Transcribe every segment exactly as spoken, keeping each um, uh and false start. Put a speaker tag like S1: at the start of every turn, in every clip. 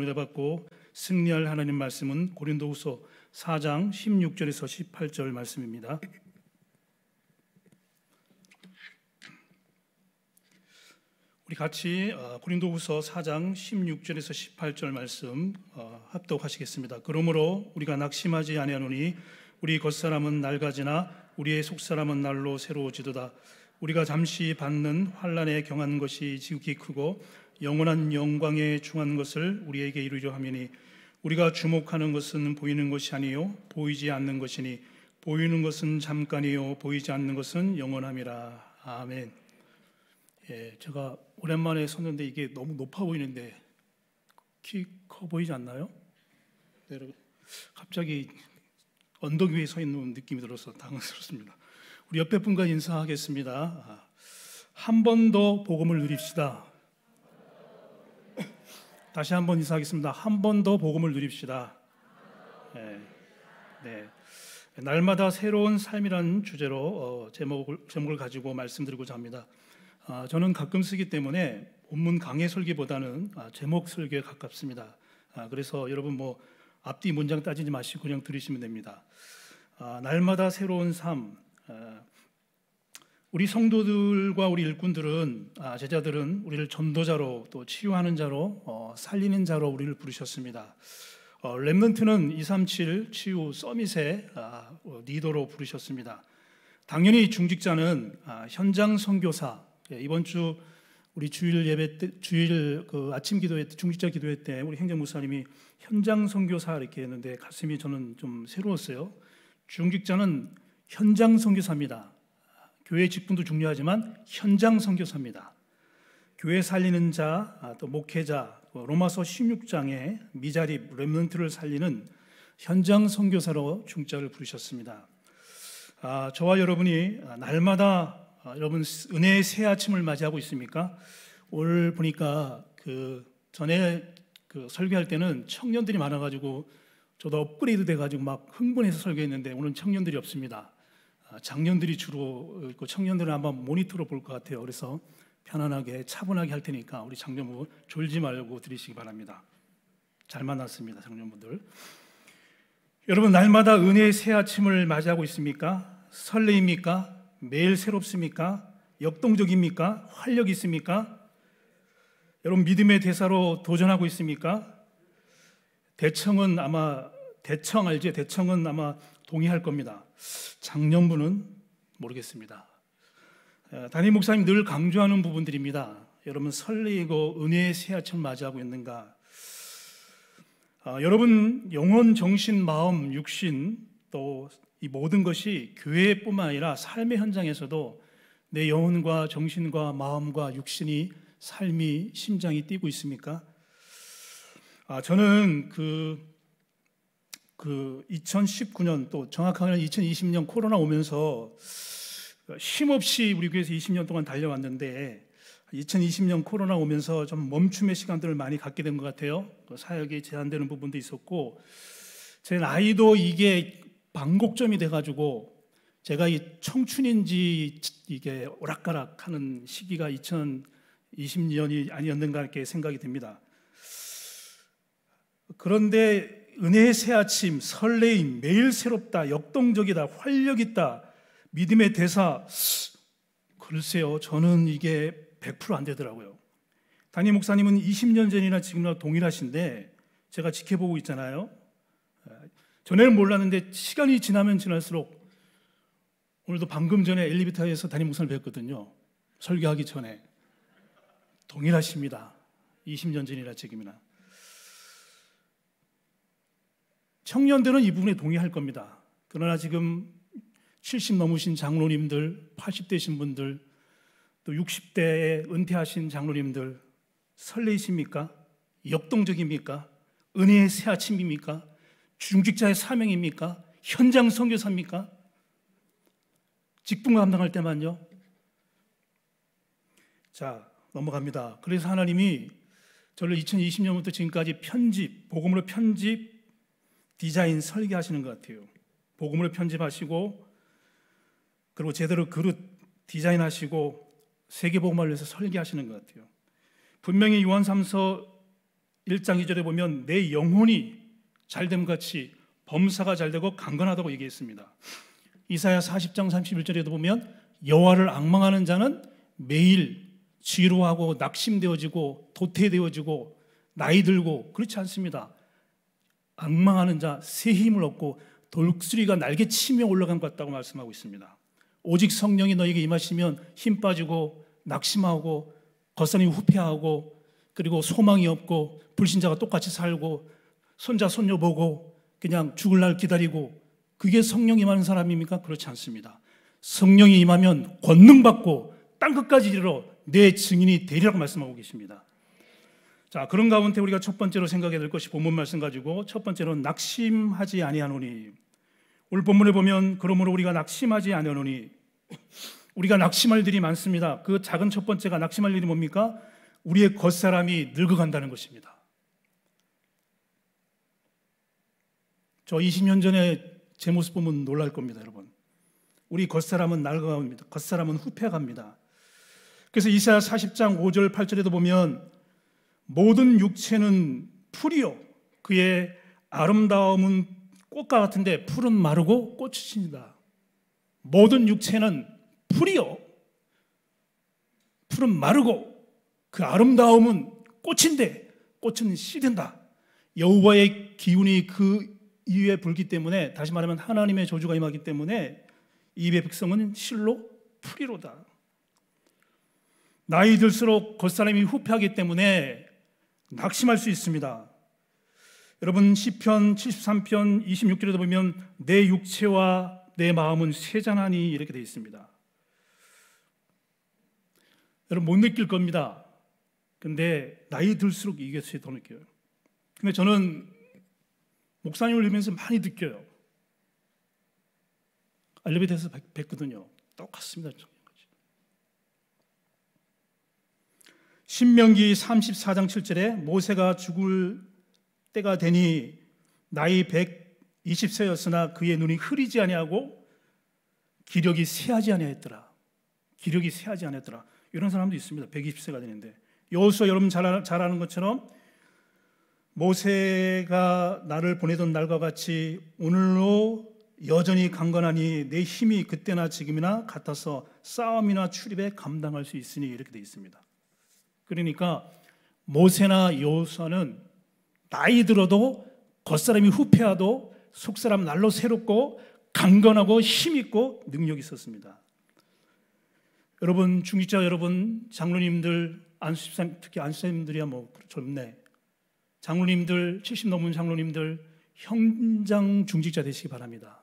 S1: 은혜 받고 승리할 하나님 말씀은 고린도후서 사 장 십육 절에서 십팔 절 말씀입니다. 우리 같이 고린도후서 사 장 십육 절에서 십팔 절 말씀 합독하시겠습니다. 그러므로 우리가 낙심하지 아니하노니 우리 겉사람은 낡아지나 우리의 속사람은 날로 새로워지도다. 우리가 잠시 받는 환난에 경한 것이 지극히 크고 영원한 영광에 중한 것을 우리에게 이루려 함이니 우리가 주목하는 것은 보이는 것이 아니요 보이지 않는 것이니 보이는 것은 잠깐이요 보이지 않는 것은 영원함이라. 아멘. 예, 제가 오랜만에 섰는데 이게 너무 높아 보이는데 키 커 보이지 않나요? 네, 여러분, 갑자기 언덕 위에 서 있는 느낌이 들어서 당황스럽습니다. 우리 옆에 분과 인사하겠습니다. 한 번 더 복음을 누립시다. 다시 한번 인사하겠습니다. 한 번 더 복음을 누립시다. 네, 네. 날마다 새로운 삶이라는 주제로 어, 제목을, 제목을 가지고 말씀드리고자 합니다. 아, 저는 가끔 쓰기 때문에 본문 강해 설교보다는 아, 제목 설교에 가깝습니다. 아, 그래서 여러분 뭐 앞뒤 문장 따지지 마시고 그냥 들으시면 됩니다. 아, 날마다 새로운 삶. 아, 우리 성도들과 우리 일꾼들은 아, 제자들은 우리를 전도자로 또 치유하는 자로 어, 살리는 자로 우리를 부르셨습니다. 어, 렘넌트는 이백삼십칠 치유 서밋의 아, 어, 리더로 부르셨습니다. 당연히 중직자는 아, 현장 선교사. 예, 이번 주 우리 주일 예배 때, 주일 그 아침 기도회 때, 중직자 기도회 때 우리 행정 목사님이 현장 선교사 이렇게 했는데 가슴이 저는 좀 새로웠어요. 중직자는 현장 선교사입니다. 교회 직분도 중요하지만 현장 선교사입니다. 교회 살리는 자, 또 목회자, 로마서 십육 장에 미자립 렘넌트를 살리는 현장 선교사로 중자를 부르셨습니다. 아, 저와 여러분이 날마다 아, 여러분 은혜의 새 아침을 맞이하고 있습니까? 오늘 보니까 그 전에 그 설교할 때는 청년들이 많아가지고 저도 업그레이드 돼가지고 막 흥분해서 설교했는데 오늘 청년들이 없습니다. 아, 장년들이 주로 있고 청년들은 아마 모니터로 볼 것 같아요. 그래서 편안하게 차분하게 할 테니까 우리 장년분 졸지 말고 들으시기 바랍니다. 잘 만났습니다, 장년분들. 여러분 날마다 은혜의 새 아침을 맞이하고 있습니까? 설레입니까? 매일 새롭습니까? 역동적입니까? 활력 있습니까? 여러분 믿음의 대사로 도전하고 있습니까? 대청은 아마 대청 알죠? 대청은 아마 동의할 겁니다. 장년부는 모르겠습니다. 담임 목사님 늘 강조하는 부분들입니다. 여러분 설레이고 은혜의 새 아침을 맞이하고 있는가? 아, 여러분 영혼, 정신, 마음, 육신 또 이 모든 것이 교회뿐만 아니라 삶의 현장에서도 내 영혼과 정신과 마음과 육신이 삶이 심장이 뛰고 있습니까? 아, 저는 그, 그 이천십구 년 또 정확하게는 이천이십 년 코로나 오면서 쉼없이 우리 교회에서 이십 년 동안 달려왔는데 이천이십 년 코로나 오면서 좀 멈춤의 시간들을 많이 갖게 된 것 같아요. 사역이 제한되는 부분도 있었고 제 나이도 이게 반곡점이 돼가지고 제가 이 청춘인지 이게 오락가락하는 시기가 이천이십 년이 아니었는가 이렇게 생각이 듭니다. 그런데 은혜의 새 아침, 설레임, 매일 새롭다, 역동적이다, 활력 있다, 믿음의 대사, 글쎄요, 저는 이게 백 퍼센트 안 되더라고요. 담임 목사님은 이십 년 전이나 지금이나 동일하신데 제가 지켜보고 있잖아요. 전에는 몰랐는데 시간이 지나면 지날수록 오늘도 방금 전에 엘리베이터에서 담임 목사를 뵀거든요. 설교하기 전에. 동일하십니다. 이십 년 전이나 지금이나. 청년들은 이 부분에 동의할 겁니다. 그러나 지금 칠십 넘으신 장로님들, 팔십 대신 분들, 또 육십 대에 은퇴하신 장로님들 설레이십니까? 역동적입니까? 은혜의 새 아침입니까? 중직자의 사명입니까? 현장 선교사입니까? 직분 감당할 때만요. 자, 넘어갑니다. 그래서 하나님이 저를 이천이십 년부터 지금까지 편집, 복음으로 편집, 디자인, 설계하시는 것 같아요. 복음으로 편집하시고 그리고 제대로 그릇 디자인하시고 세계복음화를 위해서 설계하시는 것 같아요. 분명히 요한 삼서 일 장 이 절에 보면 내 영혼이 잘됨 같이 범사가 잘되고 강건하다고 얘기했습니다. 이사야 사십 장 삼십일 절에도 보면 여호와를 앙망하는 자는 매일 지루하고 낙심되어지고 도태되어지고 나이 들고 그렇지 않습니다. 앙망하는 자 새 힘을 얻고 돌수리가 날개 치며 올라간 것 같다고 말씀하고 있습니다. 오직 성령이 너에게 임하시면 힘 빠지고 낙심하고 겉사람이 후패하고 그리고 소망이 없고 불신자가 똑같이 살고 손자 손녀 보고 그냥 죽을 날 기다리고 그게 성령이 임하는 사람입니까? 그렇지 않습니다. 성령이 임하면 권능받고 땅끝까지 이르러 내 증인이 되리라고 말씀하고 계십니다. 자, 그런 가운데 우리가 첫 번째로 생각해야 될 것이 본문 말씀 가지고 첫 번째로는 낙심하지 아니하노니. 오늘 본문에 보면 그러므로 우리가 낙심하지 아니하노니, 우리가 낙심할 일이 많습니다. 그 작은 첫 번째가 낙심할 일이 뭡니까? 우리의 겉사람이 늙어간다는 것입니다. 저 이십 년 전에 제 모습 보면 놀랄 겁니다, 여러분. 우리 겉사람은 낡아갑니다. 겉사람은 후패갑니다. 그래서 이사야 사십 장 오 절 팔 절에도 보면 모든 육체는 풀이요 그의 아름다움은 꽃과 같은데 풀은 마르고 꽃이 진다. 모든 육체는 풀이요 풀은 마르고 그 아름다움은 꽃인데 꽃은 시든다. 여호와의 기운이 그 이에 불기 때문에, 다시 말하면 하나님의 저주가 임하기 때문에 이의 백성은 실로 풀이로다. 나이 들수록 겉사람이 후패하기 때문에 낙심할 수 있습니다. 여러분 시편 칠십삼 편 이십육 절에도 보면 내 육체와 내 마음은 쇠잔하니 이렇게 되어 있습니다. 여러분 못 느낄 겁니다. 근데 나이 들수록 이게 더 느껴요. 근데 저는 목사님을 들으면서 많이 느껴요. 엘리베이터에서 뵀거든요. 똑같습니다. 신명기 삼십사 장 칠 절에 모세가 죽을 때가 되니 나이 백이십 세였으나 그의 눈이 흐리지 아니하고 기력이 쇠하지 아니하였더라. 기력이 쇠하지 아니하였더라. 이런 사람도 있습니다. 백이십 세가 되는데. 여호수아 여러분 잘, 잘 아는 것처럼 모세가 나를 보내던 날과 같이 오늘로 여전히 강건하니 내 힘이 그때나 지금이나 같아서 싸움이나 출입에 감당할 수 있으니 이렇게 되어 있습니다. 그러니까 모세나 여호수아는 나이 들어도 겉사람이 후패하도 속사람 날로 새롭고 강건하고 힘있고 능력이 있었습니다. 여러분 중직자 여러분 장로님들 안수집사 특히 안수집사님들이야 뭐 젊네. 장로님들 칠십 넘은 장로님들 현장 중직자 되시기 바랍니다.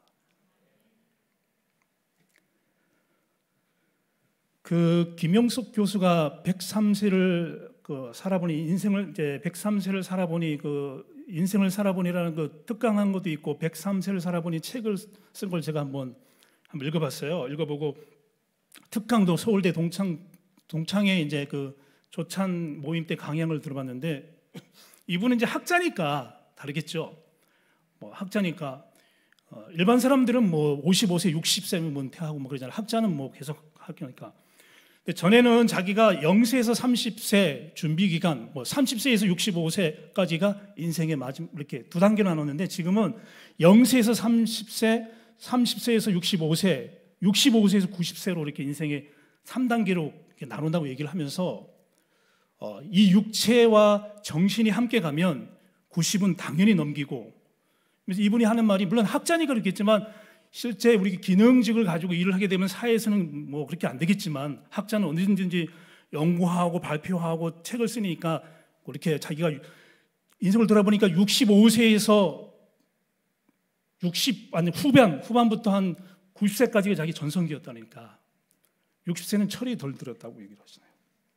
S1: 그 김영석 교수가 백삼 세를 그 살아보니 인생을 이제 백삼 세를 살아보니 그 인생을 살아보니라는 그 특강한 것도 있고 백삼 세를 살아보니 책을 쓴 걸 제가 한번 한번 읽어봤어요. 읽어보고 특강도 서울대 동창 동창회 이제 그 조찬 모임 때 강연을 들어봤는데 이분은 이제 학자니까 다르겠죠. 뭐 학자니까 어, 일반 사람들은 뭐 오십오 세, 육십 세면 은퇴하고 뭐 그러잖아요. 학자는 뭐 계속 학교니까. 근데 전에는 자기가 영 세에서 삼십 세 준비 기간, 뭐 삼십 세에서 육십오 세까지가 인생의 마지막 이렇게 두 단계로 나눴는데 지금은 영 세에서 삼십 세, 삼십 세에서 육십오 세, 육십오 세에서 구십 세로 이렇게 인생의 삼 단계로 이렇게 나눈다고 얘기를 하면서 어, 이 육체와 정신이 함께 가면 구십은 당연히 넘기고, 그래서 이분이 하는 말이 물론 학자니까 그렇겠지만 실제 우리 기능직을 가지고 일을 하게 되면 사회에서는 뭐 그렇게 안 되겠지만 학자는 언제든지 연구하고 발표하고 책을 쓰니까 그렇게 자기가 인생을 돌아보니까 육십오 세에서 육십 아니 후반 후반부터 한 구십 세까지가 자기 전성기였다니까 육십 세는 철이 덜 들었다고 얘기를 하시네요.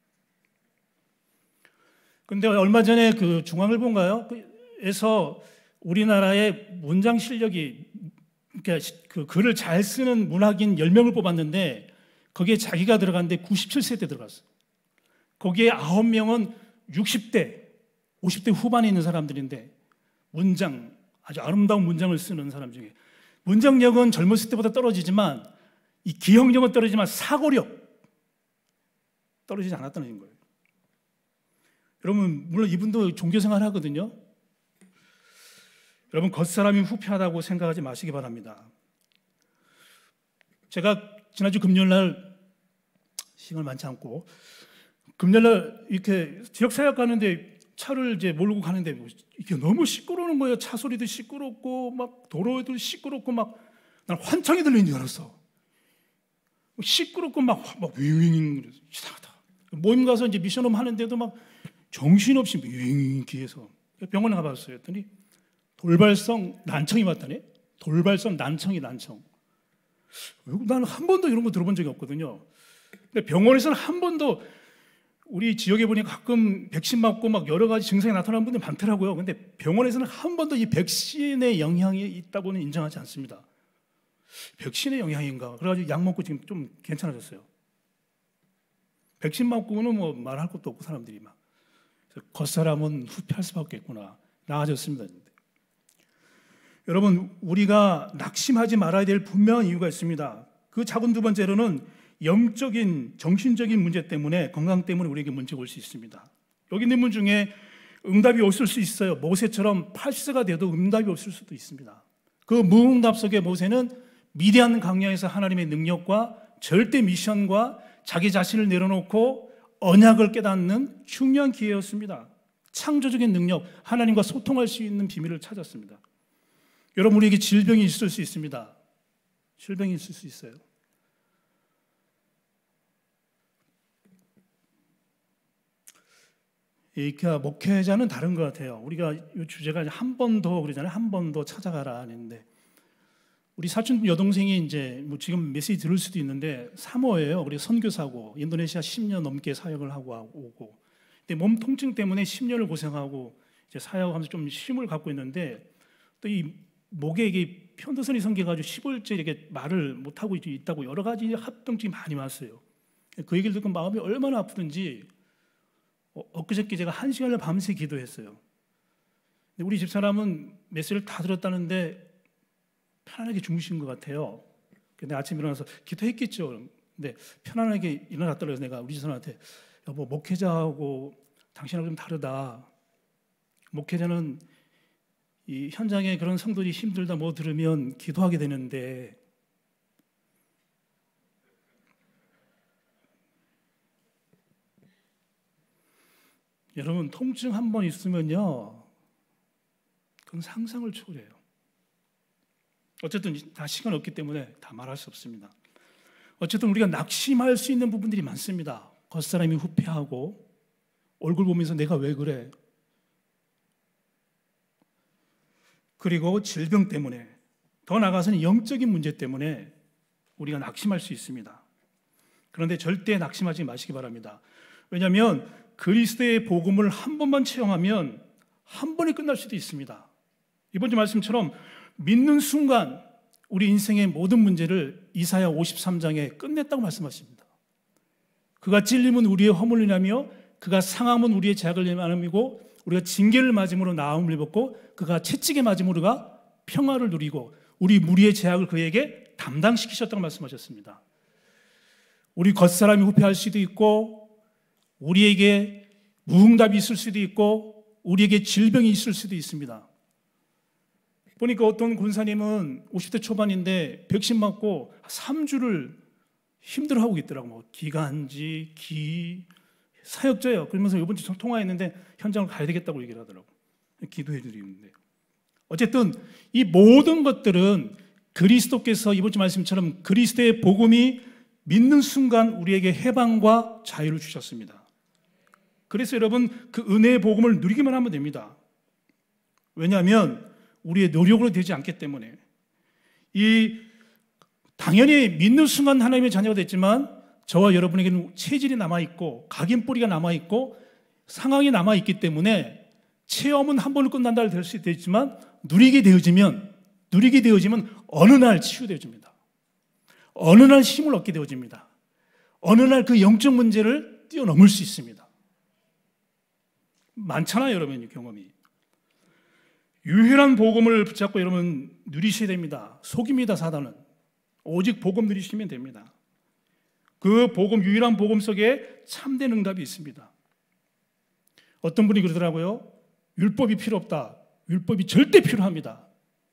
S1: 근데 얼마 전에 그 중앙일보인가요? 에서 우리나라의 문장 실력이 그러니까 그 글을 잘 쓰는 문학인 열 명을 뽑았는데 거기에 자기가 들어갔는데 구십칠 세 때 들어갔어요. 거기에 아홉 명은 육십 대, 오십 대 후반에 있는 사람들인데 문장, 아주 아름다운 문장을 쓰는 사람 중에 문장력은 젊었을 때보다 떨어지지만 이 기억력은 떨어지지만 사고력 떨어지지 않았다는 거예요. 여러분 물론 이분도 종교생활 하거든요. 여러분 겉사람이 후피하다고 생각하지 마시기 바랍니다. 제가 지난주 금요일날 시간을 많지 않고 금요일날 이렇게 지역사역 가는데 차를 이제 몰고 가는데 이게 너무 시끄러운 거예요. 차 소리도 시끄럽고 막 도로에도 시끄럽고 막 난 환청이 들리는 줄 알았어. 시끄럽고 막 막 윙윙 이상하다. 모임 가서 이제 미션홈 하는데도 막 정신없이 윙 뒤에서 병원에 가봤어요. 했더니 돌발성 난청이 왔다네. 돌발성 난청이 난청. 나는 한 번도 이런 거 들어본 적이 없거든요. 근데 병원에서는 한 번도 우리 지역에 보니 가끔 백신 맞고 막 여러 가지 증상이 나타나는 분들이 많더라고요. 근데 병원에서는 한 번도 이 백신의 영향이 있다고는 인정하지 않습니다. 백신의 영향인가? 그래가지고 약 먹고 지금 좀 괜찮아졌어요. 백신 맞고는 뭐 말할 것도 없고 사람들이 막 겉사람은 후피할 수밖에 없구나. 나아졌습니다. 여러분 우리가 낙심하지 말아야 될 분명한 이유가 있습니다. 그 작은 두 번째로는 영적인 정신적인 문제 때문에 건강 때문에 우리에게 문제가 올 수 있습니다. 여기 있는 분 중에 응답이 없을 수 있어요. 모세처럼 팔십 세가 돼도 응답이 없을 수도 있습니다. 그 무응답 속에 모세는 미디안 광야에서 하나님의 능력과 절대 미션과 자기 자신을 내려놓고 언약을 깨닫는 중요한 기회였습니다. 창조적인 능력, 하나님과 소통할 수 있는 비밀을 찾았습니다. 여러분 우리에게 질병이 있을 수 있습니다. 질병이 있을 수 있어요. 이 목회자는 다른 것 같아요. 우리가 이 주제가 한 번 더 그러잖아요. 한 번 더 찾아가라 하는데 우리 사촌 여동생이 이제 뭐 지금 메시지 들을 수도 있는데 사모예요. 우리 선교사고 인도네시아 십 년 넘게 사역을 하고 오고. 근데 몸 통증 때문에 십 년을 고생하고 이제 사역하면서 좀 쉼을 갖고 있는데 또 이 목에 이게 편도선이 생겨가지고 십 일째 이렇게 말을 못 하고 있다고 여러 가지 합병증이 많이 왔어요. 그 얘기를 듣고 마음이 얼마나 아프든지 어, 엊그저께 제가 한 시간을 밤새 기도했어요. 근데 우리 집사람은 메시지를 다 들었다는데 편안하게 주무신 것 같아요. 근데 아침에 일어나서 기도했겠죠. 근데 편안하게 일어났더라고요. 내가 우리 집사람한테 여보 목회자하고 당신하고 좀 다르다. 목회자는 이 현장에 그런 성도들이 힘들다 뭐 들으면 기도하게 되는데 여러분 통증 한 번 있으면요 그건 상상을 초월해요. 어쨌든 다 시간 없기 때문에 다 말할 수 없습니다. 어쨌든 우리가 낙심할 수 있는 부분들이 많습니다. 겉사람이 후패하고 얼굴 보면서 내가 왜 그래? 그리고 질병 때문에 더 나아가서는 영적인 문제 때문에 우리가 낙심할 수 있습니다. 그런데 절대 낙심하지 마시기 바랍니다. 왜냐하면 그리스도의 복음을 한 번만 체험하면 한 번에 끝날 수도 있습니다. 이번 주 말씀처럼 믿는 순간 우리 인생의 모든 문제를 이사야 오십삼 장에 끝냈다고 말씀하십니다. 그가 찔림은 우리의 허물을 인하며 그가 상함은 우리의 죄악을 인함이고 우리가 징계를 맞음으로 나음을 입었고 그가 채찍에 맞음으로 우리가 평화를 누리고 우리 무리의 죄악을 그에게 담당시키셨다고 말씀하셨습니다. 우리 겉사람이 후패할 수도 있고 우리에게 무응답이 있을 수도 있고 우리에게 질병이 있을 수도 있습니다. 보니까 어떤 권사님은 오십 대 초반인데 백신 맞고 삼 주를 힘들어하고 있더라고요. 뭐 기관지, 기, 사역자예요. 그러면서 이번 주 통화했는데 현장을 가야 되겠다고 얘기를 하더라고요. 기도해 드리는데 어쨌든 이 모든 것들은 그리스도께서 이번 주 말씀처럼 그리스도의 복음이 믿는 순간 우리에게 해방과 자유를 주셨습니다. 그래서 여러분 그 은혜의 복음을 누리기만 하면 됩니다. 왜냐하면 우리의 노력으로 되지 않기 때문에 이 당연히 믿는 순간 하나님의 자녀가 됐지만 저와 여러분에게는 체질이 남아있고 각인 뿌리가 남아있고 상황이 남아있기 때문에 체험은 한 번으로 끝난다 될 수 있지만 누리게 되어지면 누리게 되어지면 어느 날 치유되어집니다. 어느 날 힘을 얻게 되어집니다. 어느 날 그 영적 문제를 뛰어넘을 수 있습니다. 많잖아요, 여러분 이 경험이. 유일한 복음을 붙잡고 여러분 누리셔야 됩니다. 속입니다, 사단은. 오직 복음 누리시면 됩니다. 그 복음, 유일한 복음 속에 참된 응답이 있습니다. 어떤 분이 그러더라고요. 율법이 필요 없다. 율법이 절대 필요합니다.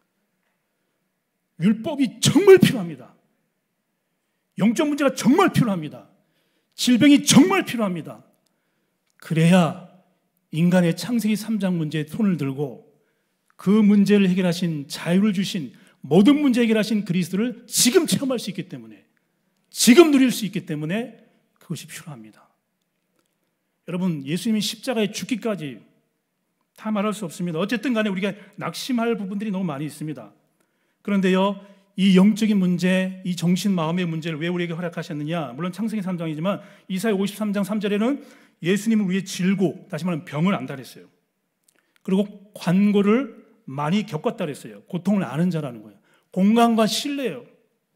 S1: 율법이 정말 필요합니다. 영적 문제가 정말 필요합니다. 질병이 정말 필요합니다. 그래야 인간의 창세기 삼 장 문제에 손을 들고 그 문제를 해결하신, 자유를 주신, 모든 문제 해결하신 그리스도를 지금 체험할 수 있기 때문에, 지금 누릴 수 있기 때문에 그것이 필요합니다. 여러분, 예수님이 십자가에 죽기까지 다 말할 수 없습니다. 어쨌든 간에 우리가 낙심할 부분들이 너무 많이 있습니다. 그런데요, 이 영적인 문제, 이 정신 마음의 문제를 왜 우리에게 허락하셨느냐? 물론 창세기 삼 장이지만 이사야 오십삼 장 삼 절에는 예수님은 우리의 질고, 다시 말하면 병을 안다 그랬어요. 그리고 관고를 많이 겪었다 그랬어요. 고통을 아는 자라는 거예요. 공감과 신뢰예요.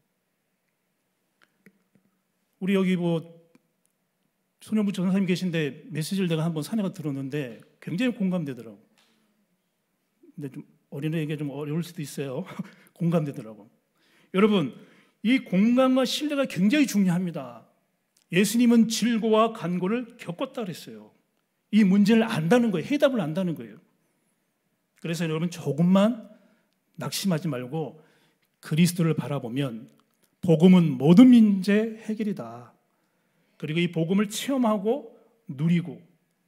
S1: 우리 여기 뭐 소년부 전사님 계신데 메시지를 내가 한번 사내가 들었는데 굉장히 공감되더라고. 근데 좀 어린애에게 좀 어려울 수도 있어요. 공감되더라고. 여러분, 이 공감과 신뢰가 굉장히 중요합니다. 예수님은 질고와 간고를 겪었다 그랬어요. 이 문제를 안다는 거예요. 해답을 안다는 거예요. 그래서 여러분, 조금만 낙심하지 말고 그리스도를 바라보면 복음은 모든 문제 해결이다. 그리고 이 복음을 체험하고 누리고,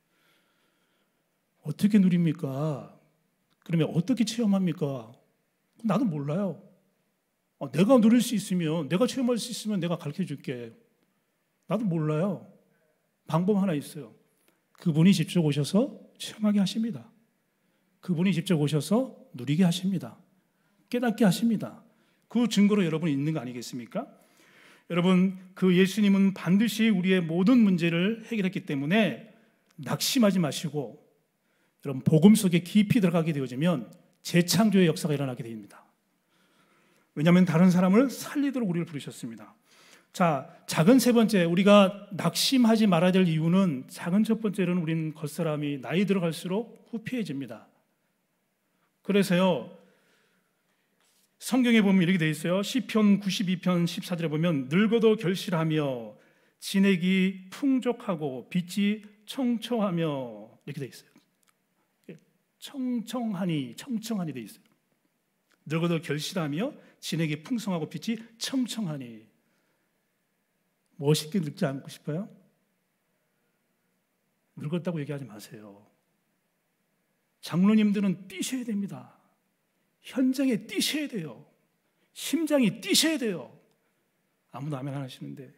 S1: 어떻게 누립니까? 그러면 어떻게 체험합니까? 나도 몰라요. 내가 누릴 수 있으면, 내가 체험할 수 있으면 내가 가르쳐 줄게. 나도 몰라요. 방법 하나 있어요. 그분이 직접 오셔서 체험하게 하십니다. 그분이 직접 오셔서 누리게 하십니다. 깨닫게 하십니다. 그 증거로 여러분이 있는 거 아니겠습니까? 여러분, 그 예수님은 반드시 우리의 모든 문제를 해결했기 때문에 낙심하지 마시고, 여러분, 복음 속에 깊이 들어가게 되어지면 재창조의 역사가 일어나게 됩니다. 왜냐하면 다른 사람을 살리도록 우리를 부르셨습니다. 자, 작은 세 번째, 우리가 낙심하지 말아야 될 이유는, 작은 첫 번째로는 우리는 겉사람이 나이 들어갈수록 후피해집니다. 그래서요, 성경에 보면 이렇게 되어 있어요. 시편 구십이 편 십사 절에 보면 늙어도 결실하며 진액이 풍족하고 빛이 청청하며 이렇게 되어 있어요. 청청하니, 청청하니 되어 있어요. 늙어도 결실하며 진액이 풍성하고 빛이 청청하니. 멋있게 늙지 않고 싶어요? 늙었다고 얘기하지 마세요. 장로님들은 뛰셔야 됩니다. 현장에 뛰셔야 돼요. 심장이 뛰셔야 돼요. 아무도 아멘 안 하시는데.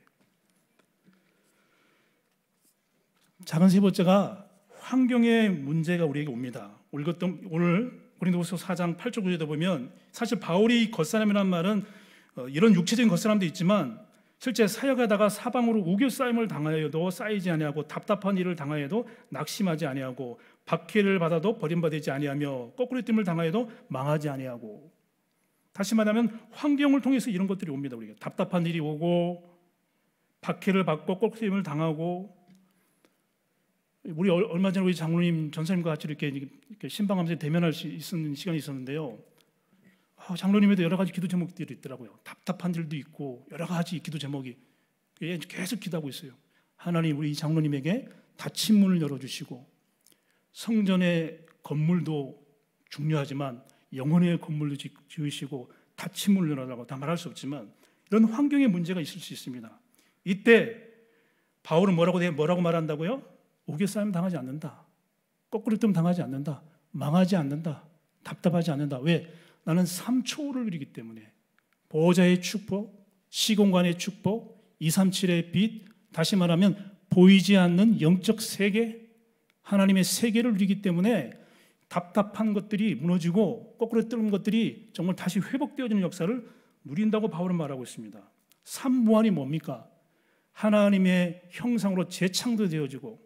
S1: 작은 세 번째가 환경의 문제가 우리에게 옵니다. 오늘 고린도후서 사 장 팔 절 구 절에 보면, 사실 바울이 겉사람이라는 말은 이런 육체적인 겉사람도 있지만 실제 사역하다가 사방으로 우겨싸임을 당하여도 쌓이지 아니하고, 답답한 일을 당하여도 낙심하지 아니하고, 박해를 받아도 버림받지 아니하며, 거꾸로 뜸을 당하여도 망하지 아니하고. 다시 말하면 환경을 통해서 이런 것들이 옵니다. 우리가 답답한 일이 오고, 박해를 받고, 거꾸로 뜸을 당하고. 우리 얼마 전에 우리 장로님 전사님과 같이 이렇게, 이렇게 신방하면서 대면할 수 있는 시간이 있었는데요. 아, 장로님에도 여러 가지 기도 제목들이 있더라고요. 답답한 일도 있고 여러 가지 기도 제목이 계속 기도하고 있어요. 하나님, 우리 장로님에게 닫힌 문을 열어주시고, 성전의 건물도 중요하지만 영혼의 건물도 지으시고 닫힌 문을 열어달라고 다 말할 수 없지만 이런 환경의 문제가 있을 수 있습니다. 이때 바울은 뭐라고 뭐라고 말한다고요? 우겨싸임 당하지 않는다. 거꾸로 뜸 당하지 않는다. 망하지 않는다. 답답하지 않는다. 왜? 나는 삼초를 누리기 때문에. 보호자의 축복, 시공간의 축복, 이백삼십칠의 빛, 다시 말하면 보이지 않는 영적 세계, 하나님의 세계를 누리기 때문에 답답한 것들이 무너지고 거꾸로 뜨는 것들이 정말 다시 회복되어지는 역사를 누린다고 바울은 말하고 있습니다. 삼무한이 뭡니까? 하나님의 형상으로 재창조되어지고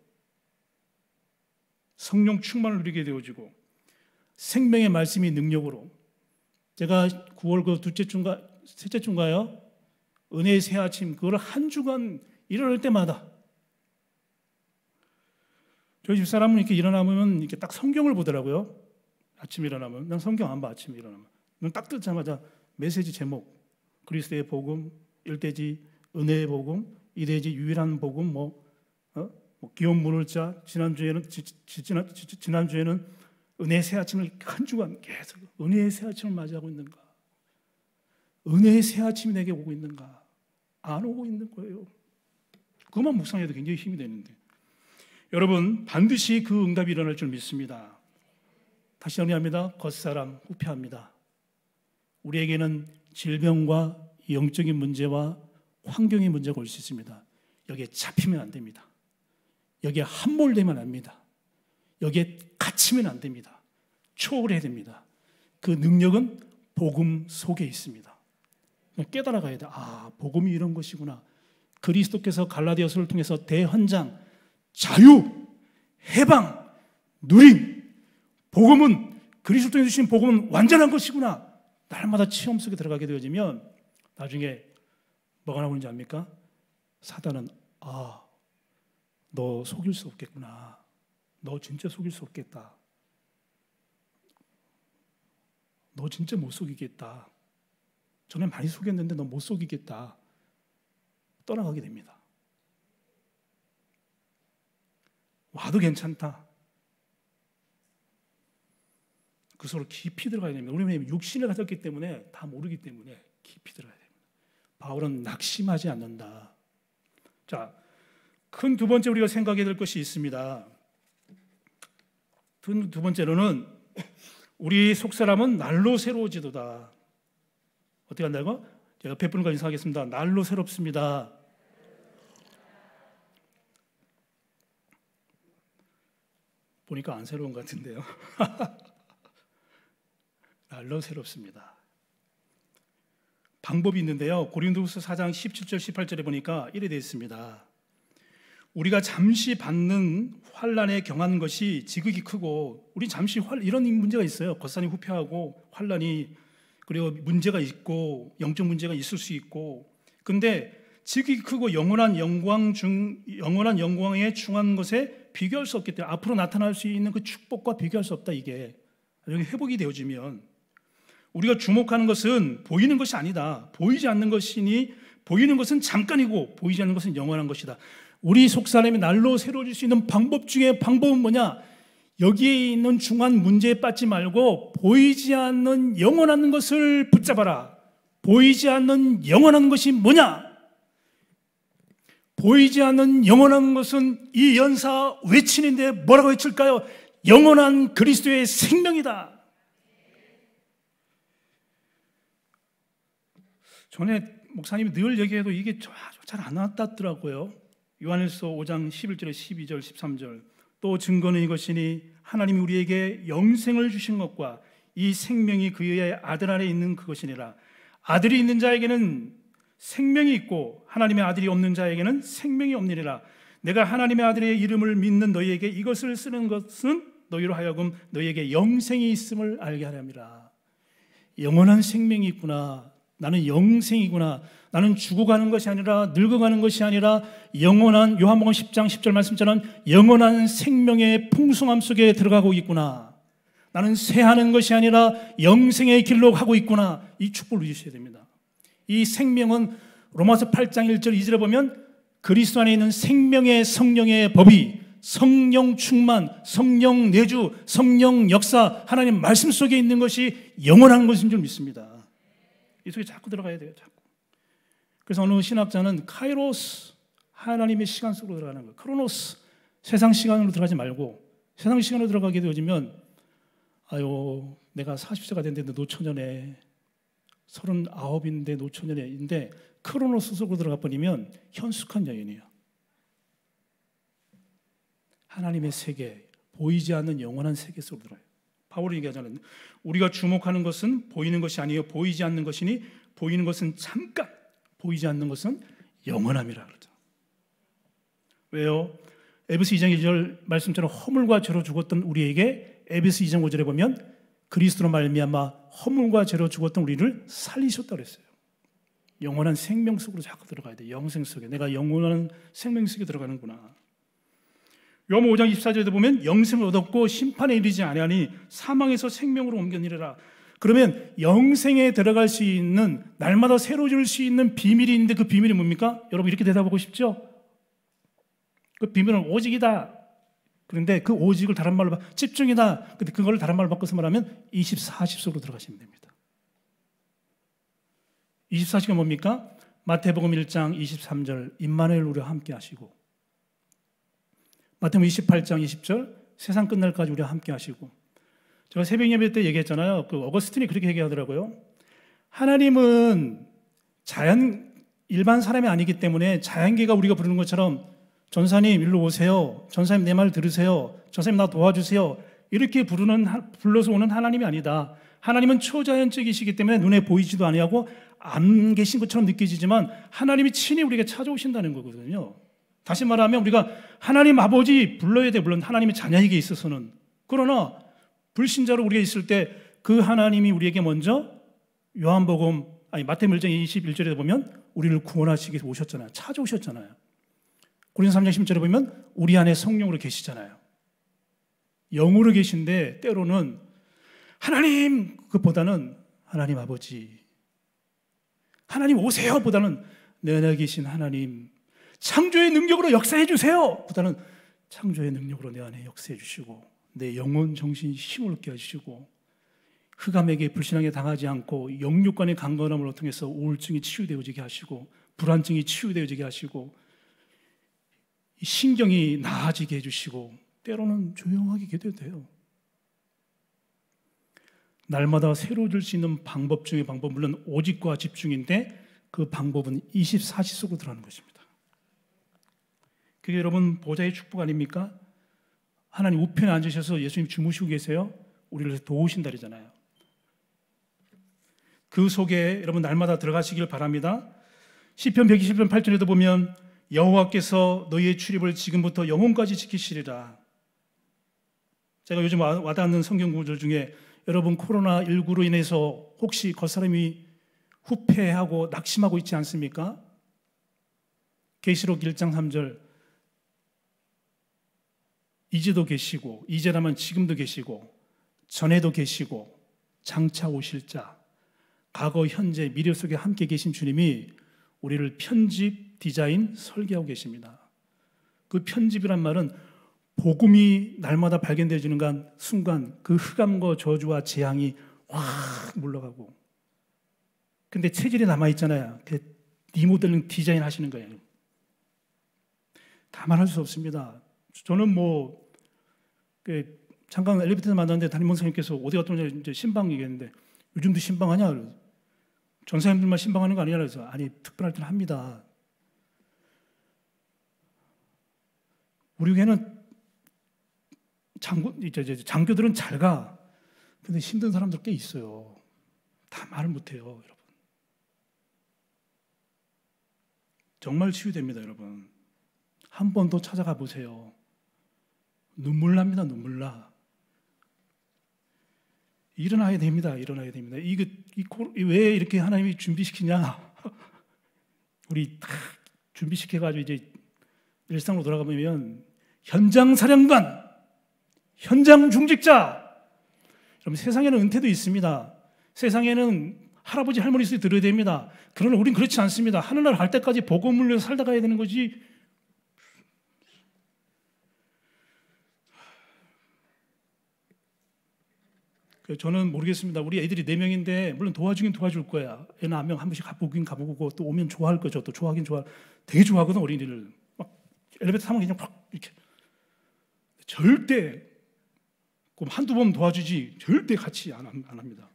S1: 성령 충만을 누리게 되어지고 생명의 말씀이 능력으로, 제가 구월 그 둘째 주인가 셋째 주인가요? 은혜의 새 아침, 그걸 한 주간 일어날 때마다 저희 집사람은 이렇게 일어나면 이렇게 딱 성경을 보더라고요. 아침 일어나면. 난 성경 안 봐. 아침에 일어나면. 눈 딱 뜨자마자 메시지 제목, 그리스도의 복음, 일대지 은혜의 복음, 이대지 유일한 복음, 뭐 어? 뭐 귀여운 문을자 지난주에는 지, 지, 지난, 지, 지난주에는 은혜의 새 아침을 한 주간 계속 은혜의 새 아침을 맞이하고 있는가? 은혜의 새 아침이 내게 오고 있는가? 안 오고 있는 거예요. 그것만 묵상해도 굉장히 힘이 되는데, 여러분 반드시 그 응답이 일어날 줄 믿습니다. 다시 정리합니다. 겉사람 후패합니다. 우리에게는 질병과 영적인 문제와 환경의 문제가 올 수 있습니다. 여기에 잡히면 안 됩니다. 여기에 함몰되면 안 됩니다. 여기에 갇히면 안 됩니다. 초월해야 됩니다. 그 능력은 복음 속에 있습니다. 깨달아 가야 돼. 아, 복음이 이런 것이구나. 그리스도께서 갈라디아서를 통해서 대헌장, 자유, 해방, 누림, 복음은 그리스도 통해 주신 복음은 완전한 것이구나. 날마다 체험 속에 들어가게 되어지면 나중에 뭐가 나오는지 압니까? 사단은 아, 너 속일 수 없겠구나. 너 진짜 속일 수 없겠다. 너 진짜 못 속이겠다. 전에 많이 속였는데 너 못 속이겠다. 떠나가게 됩니다. 와도 괜찮다. 그 속으로 깊이 들어가야 됩니다. 우리는 육신을 가졌기 때문에 다 모르기 때문에 깊이 들어가야 됩니다. 바울은 낙심하지 않는다. 자, 큰 두 번째 우리가 생각해야 될 것이 있습니다. 두, 두 번째로는 우리 속사람은 날로 새로워지도다. 어떻게 한다고? 제가 옆에 분과 인사하겠습니다. 날로 새롭습니다. 보니까 안 새로운 것 같은데요. 날로 새롭습니다. 방법이 있는데요. 고린도후서 사 장 십칠 절 십팔 절에 보니까 이래 되어 있습니다. 우리가 잠시 받는 환난에 경한 것이 지극히 크고, 우리 잠시 환, 이런 문제가 있어요. 겉산이 후패하고 환난이, 그리고 문제가 있고 영적 문제가 있을 수 있고, 근데 지극히 크고 영원한 영광 중 영원한 영광에 중한 것에 비교할 수 없기 때문에, 앞으로 나타날 수 있는 그 축복과 비교할 수 없다. 이게 여기 회복이 되어지면 우리가 주목하는 것은 보이는 것이 아니다. 보이지 않는 것이니, 보이는 것은 잠깐이고 보이지 않는 것은 영원한 것이다. 우리 속사람이 날로 새로워질 수 있는 방법 중에 방법은 뭐냐? 여기에 있는 중한 문제에 빠지지 말고 보이지 않는 영원한 것을 붙잡아라. 보이지 않는 영원한 것이 뭐냐? 보이지 않는 영원한 것은 이 연사 외친인데 뭐라고 외칠까요? 영원한 그리스도의 생명이다. 전에 목사님이 늘 얘기해도 이게 잘 안 와닿더라고요. 요한일서 오 장 십일 절에 십이 절 십삼 절, 또 증거는 이것이니 하나님이 우리에게 영생을 주신 것과 이 생명이 그의 아들 안에 있는 그것이니라. 아들이 있는 자에게는 생명이 있고 하나님의 아들이 없는 자에게는 생명이 없느니라. 내가 하나님의 아들의 이름을 믿는 너희에게 이것을 쓰는 것은 너희로 하여금 너희에게 영생이 있음을 알게 하려 함이라. 영원한 생명이 있구나. 나는 영생이구나. 나는 죽어가는 것이 아니라 늙어가는 것이 아니라 영원한, 요한복음 십 장 십 절 말씀처럼 영원한 생명의 풍성함 속에 들어가고 있구나. 나는 쇠하는 것이 아니라 영생의 길로 가고 있구나. 이 축복을 누리셔야 됩니다. 이 생명은 로마서 팔 장 일 절 이 절에 보면 그리스도 안에 있는 생명의 성령의 법이, 성령 충만, 성령 내주, 성령 역사, 하나님 말씀 속에 있는 것이 영원한 것인 줄 믿습니다. 이 속에 자꾸 들어가야 돼요. 자꾸. 그래서 어느 신학자는 카이로스, 하나님의 시간 속으로 들어가는 거예요. 크로노스, 세상 시간으로 들어가지 말고, 세상 시간으로 들어가게 되어지면 아유, 내가 사십 세가 됐는데 노처녀네, 서른아홉인데 노처녀네인데 크로노스 속으로 들어가 버리면 현숙한 여인이에요. 하나님의 세계, 보이지 않는 영원한 세계 속으로 들어가요. 바울이 얘기하잖아요. 우리가 주목하는 것은 보이는 것이 아니에요. 보이지 않는 것이니 보이는 것은 잠깐, 보이지 않는 것은 영원함이라 그러죠. 왜요? 에베소 이 장 이 절 말씀처럼 허물과 죄로 죽었던 우리에게 에베소 이 장 오 절에 보면 그리스도로 말미암아 허물과 죄로 죽었던 우리를 살리셨다고 그랬어요. 영원한 생명 속으로 자꾸 들어가야 돼. 영생 속에. 내가 영원한 생명 속에 들어가는구나. 요한복음 오 장 이십사 절에도 보면 영생을 얻었고 심판에 이르지 아니하니 사망에서 생명으로 옮겨니라. 그러면 영생에 들어갈 수 있는, 날마다 새로워질 수 있는 비밀이 있는데 그 비밀이 뭡니까? 여러분 이렇게 대답하고 싶죠? 그 비밀은 오직이다. 그런데 그 오직을 다른 말로 바, 집중이다. 근데 그걸 다른 말로 바꿔서 말하면 이십사 십 속으로 들어가시면 됩니다. 이십사 시가 뭡니까? 마태복음 일 장 이십삼 절 임마누엘 우리와 함께 하시고, 마태복음 이십팔 장 이십 절 세상 끝날까지 우리와 함께 하시고. 제가 새벽 예배 때 얘기했잖아요. 그 어거스틴이 그렇게 얘기하더라고요. 하나님은 자연 일반 사람이 아니기 때문에 자연계가 우리가 부르는 것처럼 전사님 일로 오세요, 전사님 내 말 들으세요, 전사님 나 도와주세요, 이렇게 부르는 불러서 오는 하나님이 아니다. 하나님은 초자연적이시기 때문에 눈에 보이지도 아니하고 안 계신 것처럼 느껴지지만 하나님이 친히 우리에게 찾아오신다는 거거든요. 다시 말하면 우리가 하나님 아버지 불러야 돼. 물론 하나님의 자녀에게 있어서는. 그러나 불신자로 우리가 있을 때 그 하나님이 우리에게 먼저 요한복음 아니 마태복음 일 장 이십일 절에 보면 우리를 구원하시기 위해서 오셨잖아요. 찾아오셨잖아요. 고린도서 삼 장 십 절에 보면 우리 안에 성령으로 계시잖아요. 영으로 계신데 때로는 하나님 그보다는 하나님 아버지, 하나님 오세요 보다는 내 안에 계신 하나님 창조의 능력으로 역사해 주세요 보다는 창조의 능력으로 내 안에 역사해 주시고 내 영혼 정신 힘을 얻게 해주시고 흑암에게 불신하게 당하지 않고 영육간의 강건함을 통해서 우울증이 치유되어지게 하시고 불안증이 치유되어지게 하시고 신경이 나아지게 해주시고 때로는 조용하게 기도해도 돼요. 날마다 새로워질 수 있는 방법 중에 방법, 물론 오직과 집중인데 그 방법은 이십사 시 속으로 들어가는 것입니다. 그게 여러분 보좌의 축복 아닙니까? 하나님 우편에 앉으셔서 예수님 주무시고 계세요. 우리를 도우신다잖아요. 그 속에 여러분 날마다 들어가시길 바랍니다. 시편 백이십 편 팔 절에도 보면 여호와께서 너희의 출입을 지금부터 영혼까지 지키시리라. 제가 요즘 와닿는 성경 구절 중에 여러분 코로나 십구로 인해서 혹시 겉사람이 후패하고 낙심하고 있지 않습니까? 계시록 일 장 삼 절 이제도 계시고 이제라면 지금도 계시고 전에도 계시고 장차 오실 자 과거 현재 미래 속에 함께 계신 주님이 우리를 편집 디자인 설계하고 계십니다. 그 편집이란 말은 복음이 날마다 발견되어지는 순간 그 흑암과 저주와 재앙이 확 물러가고 근데 체질이 남아있잖아요. 그 리모델링 디자인 하시는 거예요. 다 말할 수 없습니다. 저는 뭐 그 잠깐 엘리베이터에서 만났는데 담임 목사님께서 어디 갔다 이제 신방 얘기했는데 요즘도 신방하냐? 그래서 전사님들만 신방하는 거 아니냐? 그래서 아니 특별할 때는 합니다. 우리 교회는 장교, 이제 장교들은 잘 가. 근데 힘든 사람들 꽤 있어요. 다 말을 못해요, 여러분. 정말 치유됩니다, 여러분. 한 번 더 찾아가 보세요. 눈물 납니다, 눈물 나. 일어나야 됩니다, 일어나야 됩니다. 이거 이, 왜 이렇게 하나님이 준비시키냐? 우리 다 준비시켜가지고 이제 일상으로 돌아가면 현장 사령관, 현장 중직자. 여러분 세상에는 은퇴도 있습니다. 세상에는 할아버지 할머니 소리 들어야 됩니다. 그러나 우린 그렇지 않습니다. 하늘나라 갈 때까지 복음을 위해서 살다 가야 되는 거지. 저는 모르겠습니다. 우리 애들이 네 명인데 물론 도와주긴 도와줄 거야. 애는 한 명 한 번씩 가보긴 가보고 또 오면 좋아할 거죠. 또 좋아하긴 좋아. 되게 좋아하거든 어린이를. 막 엘리베이터 타면 그냥 확 이렇게. 절대 그럼 한두 번 도와주지 절대 같이 안, 안 합니다.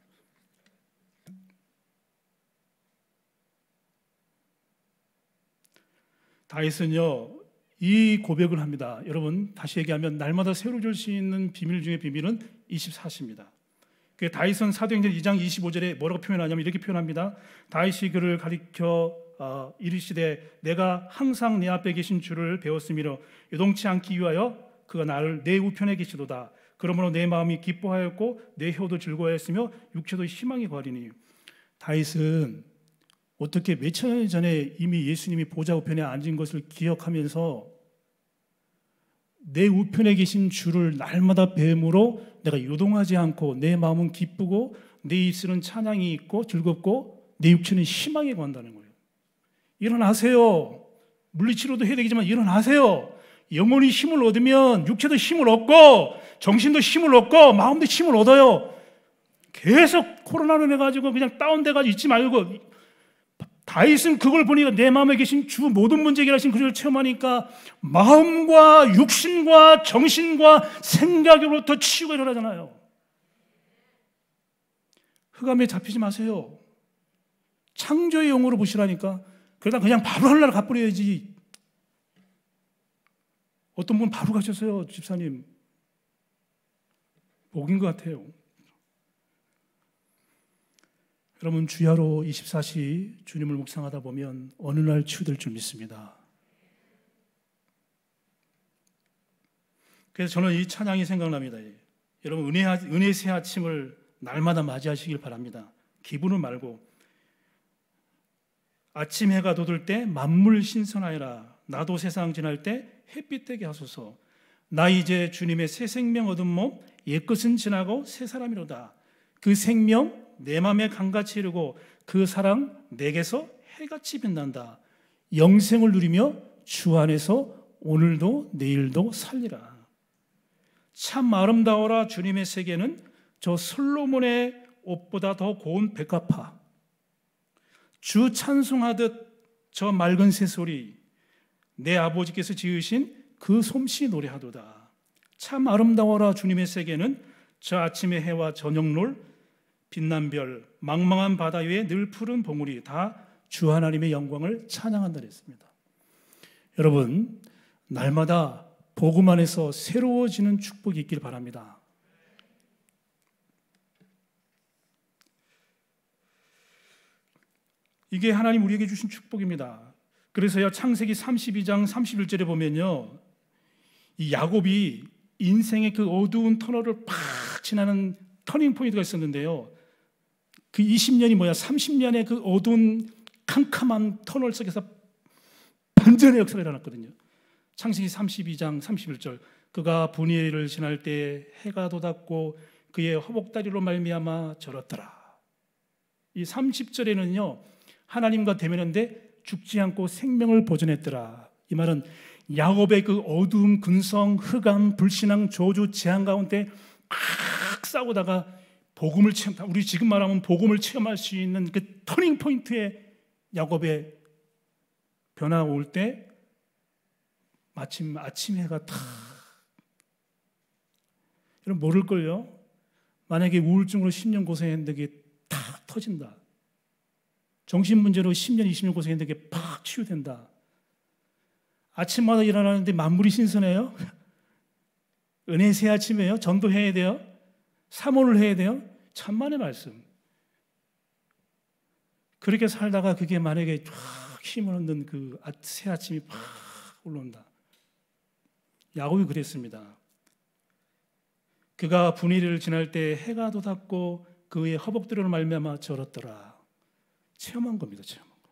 S1: 다윗은요 이 고백을 합니다. 여러분 다시 얘기하면 날마다 새로워질 수 있는 비밀 중에 비밀은 이십사 시입니다. 그 다윗은 사도행전 이 장 이십오 절에 뭐라고 표현하냐면 이렇게 표현합니다. 다윗이 그를 가리켜 어, 이르시되 내가 항상 내 앞에 계신 주를 배웠으므로 요동치 않기 위하여 그가 나를 내 우편에 계시도다. 그러므로 내 마음이 기뻐하였고 내 혀도 즐거워했으며 육체도 희망이 거하리니. 다윗은 어떻게 몇천 년 전에 이미 예수님이 보좌 우편에 앉은 것을 기억하면서 내 우편에 계신 주를 날마다 뵈므로 내가 요동하지 않고 내 마음은 기쁘고 내 입술은 찬양이 있고 즐겁고 내 육체는 희망에 관다는 거예요. 일어나세요. 물리치료도 해야 되겠지만 일어나세요. 영혼이 힘을 얻으면 육체도 힘을 얻고 정신도 힘을 얻고 마음도 힘을 얻어요. 계속 코로나로 인해가지고 그냥 다운돼가지고 있지 말고, 다윗은 그걸 보니까 내 마음에 계신 주 모든 문제 해결하신 그를 체험하니까 마음과 육신과 정신과 생각으로부터 치유가 일어나잖아요. 흑암에 잡히지 마세요. 창조의 영으로 보시라니까. 그러다 그냥 바로 하늘나라 가버려야지. 어떤 분 바로 가셨어요, 집사님. 복인 것 같아요. 여러분, 주야로 이십사 시 주님을 묵상하다 보면 어느 날 치유될 줄 믿습니다. 그래서 저는 이 찬양이 생각납니다. 여러분, 은혜, 은혜 새 아침을 날마다 맞이하시길 바랍니다. 기분을 말고, 아침 해가 돋을 때 만물 신선하여라. 나도 세상 지날 때 햇빛 되게 하소서. 나 이제 주님의 새 생명 얻은 몸, 옛것은 지나고 새 사람이로다. 그 생명 내 맘에 강같이 이르고 그 사랑 내게서 해같이 빛난다. 영생을 누리며 주 안에서 오늘도 내일도 살리라. 참 아름다워라. 주님의 세계는 저 솔로몬의 옷보다 더 고운 백합화. 주 찬송하듯 저 맑은 새소리, 내 아버지께서 지으신 그 솜씨 노래하도다. 참 아름다워라. 주님의 세계는 저 아침의 해와 저녁놀, 빛난 별, 망망한 바다 위에 늘 푸른 봉우리, 다 주 하나님의 영광을 찬양한다 그랬습니다. 여러분, 날마다 복음 안에서 새로워지는 축복이 있길 바랍니다. 이게 하나님 우리에게 주신 축복입니다. 그래서요, 창세기 삼십이 장 삼십일 절에 보면요, 이 야곱이 인생의 그 어두운 터널을 팍 지나는 터닝 포인트가 있었는데요, 그 이십 년이 뭐야? 삼십 년의 그 어두운 캄캄한 터널 속에서 반전의 역사가 일어났거든요. 창세기 삼십이 장 삼십일 절, 그가 분이엘을 지날 때 해가 돋았고 그의 허복다리로 말미암아 절었더라. 이 삼십 절에는요, 하나님과 대면했는데 죽지 않고 생명을 보존했더라. 이 말은 야곱의 그 어두움, 근성, 흑암, 불신앙, 저주, 재앙 가운데 막 싸우다가 복음을 체험, 우리 지금 말하면 복음을 체험할 수 있는 그 터닝 포인트에 야곱의 변화가 올 때 마침 아침 해가 탁. 여러분 모를걸요? 만약에 우울증으로 십 년 고생했는데 그게 탁 터진다. 정신문제로 십 년, 이십 년 고생했는데 그게 팍 치유된다. 아침마다 일어나는데 만물이 신선해요? 은혜 새 아침이에요? 전도해야 돼요? 사모를 해야 돼요? 천만의 말씀. 그렇게 살다가 그게 만약에 쫙 힘을 얻는 그 새 아침이 팍 올라온다. 야곱이 그랬습니다. 그가 분이엘을 지날 때 해가 돋았고 그의 허벅지로 말미암아 절었더라. 체험한 겁니다. 체험한 거.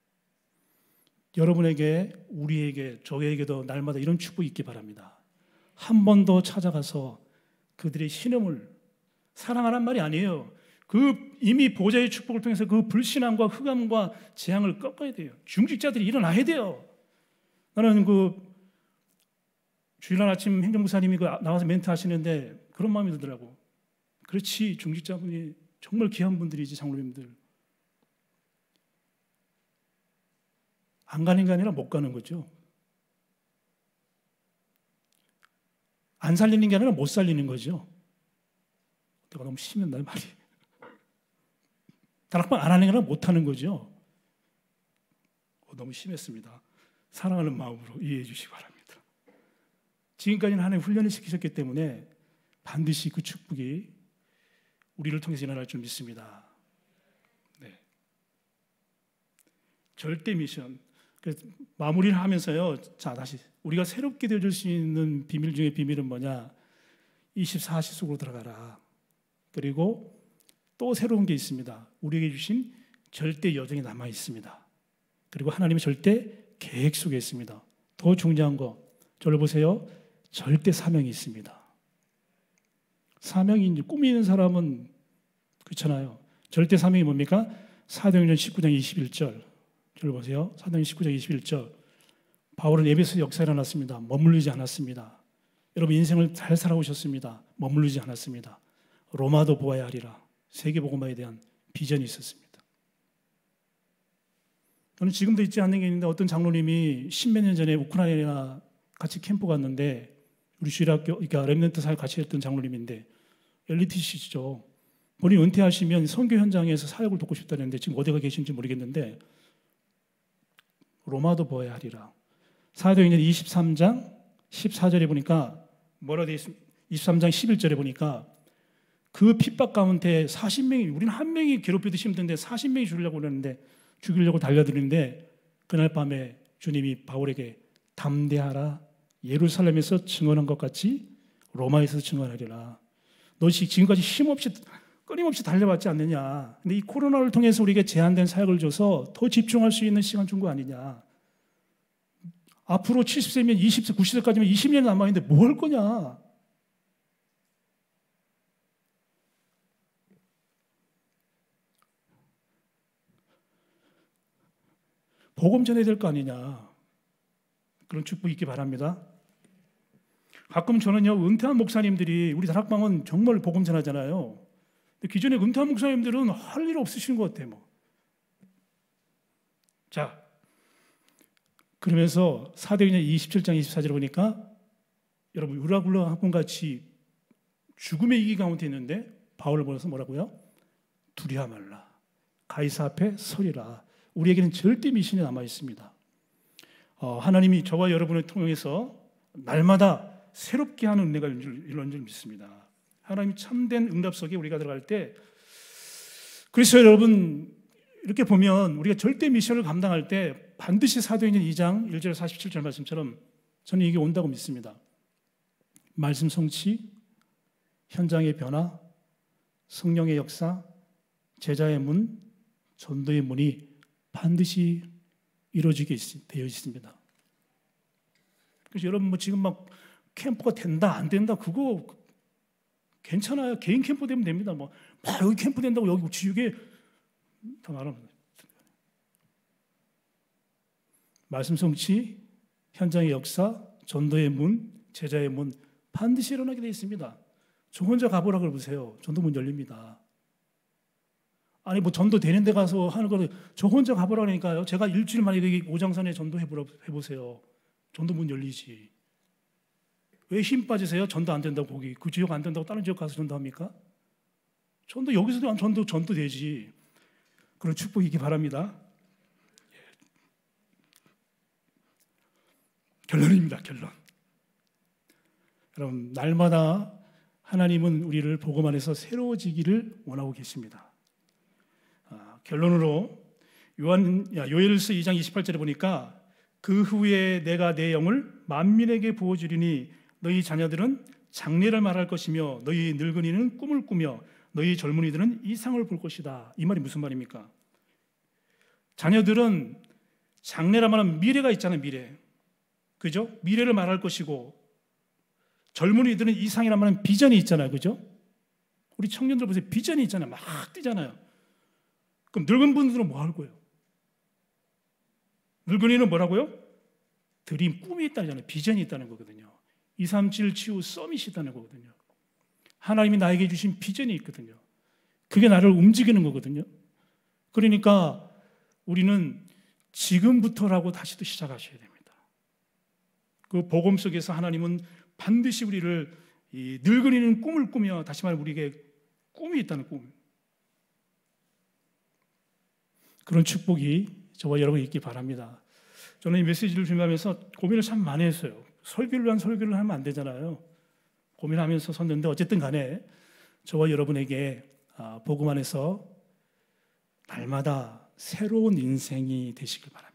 S1: 여러분에게, 우리에게, 저에게도 날마다 이런 축복이 있기 바랍니다. 한 번 더 찾아가서 그들의 신음을, 사랑하란 말이 아니에요. 그 이미 보좌의 축복을 통해서 그 불신앙과 흑암과 재앙을 꺾어야 돼요. 중직자들이 일어나야 돼요. 나는 그 주일날 아침 행정부사님이 그 나와서 멘트 하시는데 그런 마음이 들더라고. 그렇지, 중직자분이 정말 귀한 분들이지, 장로님들. 안 가는 게 아니라 못 가는 거죠. 안 살리는 게 아니라 못 살리는 거죠. 내가 너무 심했나 말이. 다락방 안 하는 게 아니라 못 하는 거죠. 어, 너무 심했습니다. 사랑하는 마음으로 이해해 주시기 바랍니다. 지금까지는 하나님 훈련을 시키셨기 때문에 반드시 그 축복이 우리를 통해서 일어날 줄 믿습니다. 네. 절대 미션. 그래서 마무리를 하면서요. 자, 다시 우리가 새롭게 되어줄 수 있는 비밀 중에 비밀은 뭐냐? 이십사 시 속으로 들어가라. 그리고 또 새로운 게 있습니다. 우리에게 주신 절대 여정이 남아 있습니다. 그리고 하나님의 절대 계획 속에 있습니다. 더 중요한 거, 저를 보세요. 절대 사명이 있습니다. 사명이 이제 꿈이 있는 사람은 그렇잖아요. 절대 사명이 뭡니까? 사도행전 십구 장 이십일 절. 저를 보세요. 사도행전 십구 장 이십일 절. 바울은 에베소 역사에 일어났습니다. 머물르지 않았습니다. 여러분 인생을 잘 살아오셨습니다. 머물르지 않았습니다. 로마도 보아야 하리라. 세계복음화에 대한 비전이 있었습니다. 저는 지금도 잊지 않는 게 있는데 어떤 장로님이 십몇 년 전에 우크라이나 같이 캠프 갔는데 우리 주일학교, 그러니까 렘넌트 사역 같이 했던 장로님인데 엘리트시죠. 본인이 은퇴하시면 선교 현장에서 사역을 돕고 싶다는데 지금 어디가 계신지 모르겠는데 로마도 보아야 하리라. 사도행전 이십삼 장 십사 절에 보니까 뭐라 되어 있습니까? 이십삼 장 십일 절에 보니까 그 핍박 가운데 사십 명이, 우리는 한 명이 괴롭혀도 힘든데 사십 명이 죽이려고 그러는데 죽이려고 달려드는데 그날 밤에 주님이 바울에게 담대하라. 예루살렘에서 증언한 것 같이 로마에서 증언하리라. 너 지금까지 힘없이 끊임없이 달려왔지 않느냐. 근데 이 코로나를 통해서 우리에게 제한된 사역을 줘서 더 집중할 수 있는 시간 준 거 아니냐. 앞으로 칠십 세면 이십 세, 구십 세까지면 이십 년 남아있는데 뭐 할 거냐. 복음 전해야 될 거 아니냐. 그런 축복이 있기 바랍니다. 가끔 저는요, 은퇴한 목사님들이, 우리 다락방은 정말 복음 전하잖아요. 근데 기존에 은퇴한 목사님들은 할 일 없으신 것 같아요. 뭐. 자, 그러면서 사도행전 이십칠 장 이십사 절에 보니까 여러분 유라굴라 학군 같이 죽음의 위기 가운데 있는데 바울을 보면서 뭐라고요? 두려워 말라. 가이사 앞에 서리라. 우리에게는 절대 미신이 남아 있습니다. 어, 하나님이 저와 여러분을 통해서 날마다 새롭게 하는 은혜가 이런 줄 믿습니다. 하나님 참된 응답 속에 우리가 들어갈 때, 그래서 여러분 이렇게 보면 우리가 절대 미션을 감당할 때 반드시 사도행전 이 장 일 절 사십칠 절 말씀처럼 저는 이게 온다고 믿습니다. 말씀 성취, 현장의 변화, 성령의 역사, 제자의 문, 전도의 문이 반드시 이루어지게 되어 있습니다. 그래서 여러분 뭐 지금 막 캠프가 된다 안 된다 그거 괜찮아요. 개인 캠프 되면 됩니다. 뭐 막 여기 캠프 된다고 여기 지역에 다 말합니다. 말씀 성취, 현장의 역사, 전도의 문, 제자의 문 반드시 일어나게 되어 있습니다. 저 혼자 가보라 그러보세요. 전도문 열립니다. 아니 뭐 전도 되는 데 가서 하는 거를 저 혼자 가보라 그러니까요. 제가 일주일 만에 여기 오장산에 전도 해보세요. 전도문 열리지. 왜 힘 빠지세요? 전도 안 된다고 거기 그 지역 안 된다고 다른 지역 가서 전도합니까? 전도 여기서도 전도 전도 되지. 그런 축복이 있기 바랍니다. 결론입니다. 결론. 여러분 날마다 하나님은 우리를 복음 안에서 새로워지기를 원하고 계십니다. 아, 결론으로 요한 요엘서 이 장 이십팔 절에 보니까 그 후에 내가 내 영을 만민에게 부어주리니 너희 자녀들은 장래를 말할 것이며 너희 늙은이는 꿈을 꾸며 너희 젊은이들은 이상을 볼 것이다. 이 말이 무슨 말입니까? 자녀들은 장래라 말하면 미래가 있잖아요. 미래. 그죠? 미래를 말할 것이고 젊은이들은 이상이라 말하면 비전이 있잖아요. 그죠? 우리 청년들 보세요. 비전이 있잖아요. 막 뛰잖아요. 그럼 늙은 분들은 뭐 할 거예요? 늙은이는 뭐라고요? 드림, 꿈이 있다잖아요. 비전이 있다는 거거든요. 이삼칠 치유 서밋이 있다는 거거든요. 하나님이 나에게 주신 비전이 있거든요. 그게 나를 움직이는 거거든요. 그러니까 우리는 지금부터라고 다시 또 시작하셔야 됩니다. 그 복음 속에서 하나님은 반드시 우리를 이 늙은이는 꿈을 꾸며 다시 말해 우리에게 꿈이 있다는 꿈. 그런 축복이 저와 여러분이 있기 바랍니다. 저는 이 메시지를 준비하면서 고민을 참 많이 했어요. 설교를 위한 설교를 하면 안 되잖아요. 고민하면서 섰는데 어쨌든 간에 저와 여러분에게 복음 안에서 날마다 새로운 인생이 되시길 바랍니다.